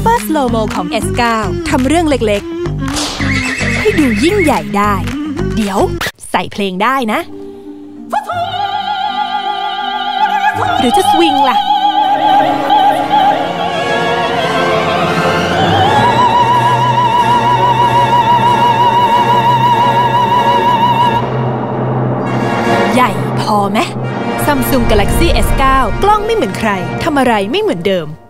Super Slow Mo ของ S9 ทำเรื่องเล็กๆให้ดูยิ่งใหญ่ได้เดี๋ยวใส่เพลงได้นะหรือจะสวิงล่ะใหญ่พอไหม Samsung Galaxy S9 กล้องไม่เหมือนใครทำอะไรไม่เหมือนเดิม